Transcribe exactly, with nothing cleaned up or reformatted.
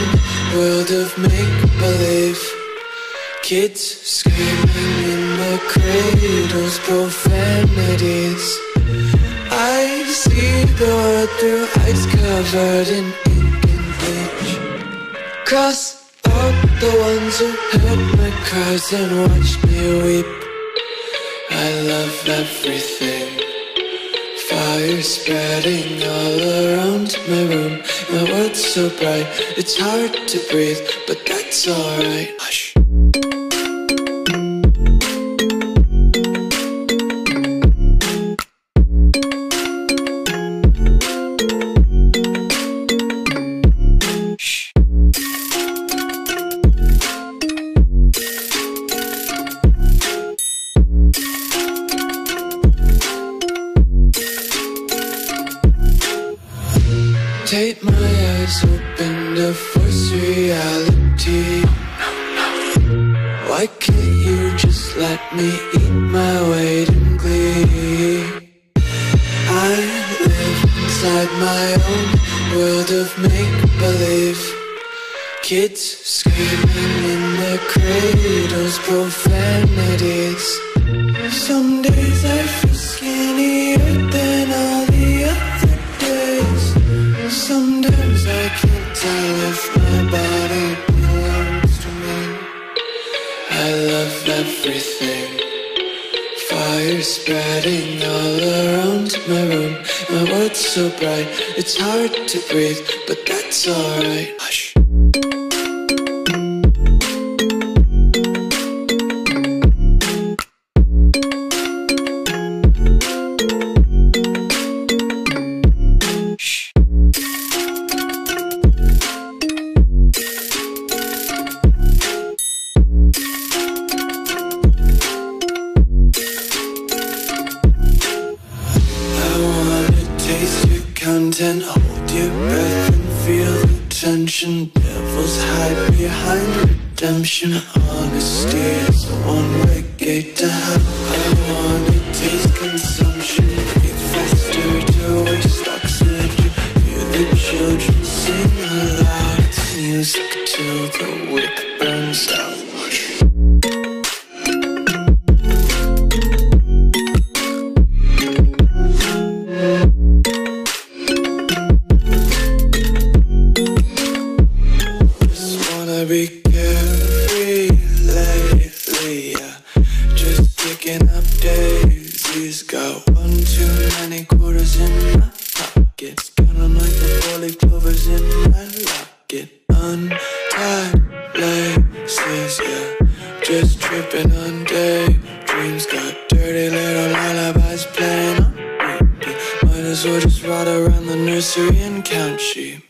world of make-believe. Kids screaming in the cradles, profanities. I see the world through eyes covered in ink and bleach. Cross out the ones who heard my cries and watched me weep. I love everything. Fire spreading all around my room. My world's so bright, it's hard to breathe, but that's alright. Hush. Take my eyes open to force reality. Why can't you just let me eat my weight in glee? I live inside my own world of make-believe. Kids screaming in their cradles, profanities. Some days I feel skinnier than all the other days. Sometimes I can't tell if my body belongs to me. I love everything. Fire spreading all around my room. My world's so bright, it's hard to breathe, but that's alright. Hush. Content, hold your breath and feel the tension. Devils hide behind redemption. Honesty is a one-way gate to hell. I wanna taste consumption. Breathe faster to waste oxygen. Hear the children sing aloud. It's music till the wick burns out. Be carefree lately, yeah. Just picking up daisies. Got one too many quarters in my pockets. Counting like the four-leaf clovers in my locket. Untied laces, yeah. Just tripping on daydreams. Got dirty little lullabies playing on repeat. Might as well just ride around the nursery and count sheep.